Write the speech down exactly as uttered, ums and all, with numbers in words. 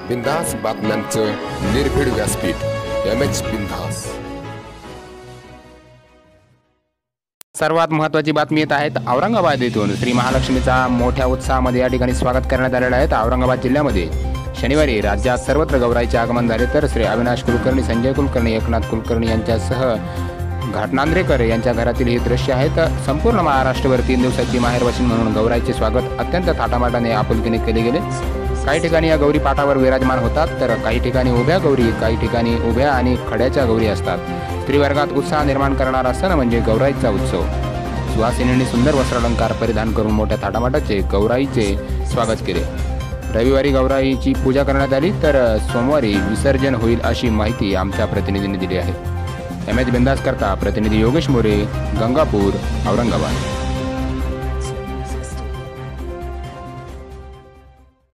बिंदास बातम्यांचं निर्भीड व्यासपीठ एम एच बिंदास। सर्वात महत्त्वाची बातमी येत आहेत औरंगाबाद येथून। श्री महालक्ष्मीचा मोठ्या उत्साहामध्ये या ठिकाणी स्वागत करण्यात आलेलं आहे। औरंगाबाद जिल्ह्यामध्ये शनिवारी राज्यात सर्वत्र गौराईचे आगमन झाले, तर श्री अविनाश कुलकर्णी, संजय कुलकर्णी, एकनाथ कुलकर्णी यांच्यासह घाटनांद्रेकर यांच्या घरातील हे दृश्य आहेत। संपूर्ण महाराष्ट्रभर तीन दिवसाची माहेरवाशीण म्हणून गौराईचे स्वागत अत्यंत थाटामाटाने आपुलकीने केले गेले। काही ठिकाणी या गौरी पाटावर विराजमान होतात, तर काही ठिकाणी उभ्या गौरी, काही ठिकाणी उभ्या आणि खड्याच्या गौरी असतात। स्त्रीवर्गात उत्साह निर्माण करणारा सण म्हणजे गौराईचा उत्सव। सुवासिनींनी सुंदर वस्त्रालंकार परिधान करून मोठ्या थाटामाटाचे गौराईचे स्वागत केले। रविवारी गौराईची पूजा करण्यात आली, तर सोमवारी विसर्जन होईल अशी माहिती आमच्या प्रतिनिधींनी दिली आहे। एम एच बिंदास करता प्रतिनिधी योगेश मोरे, गंगापूर, औरंगाबाद।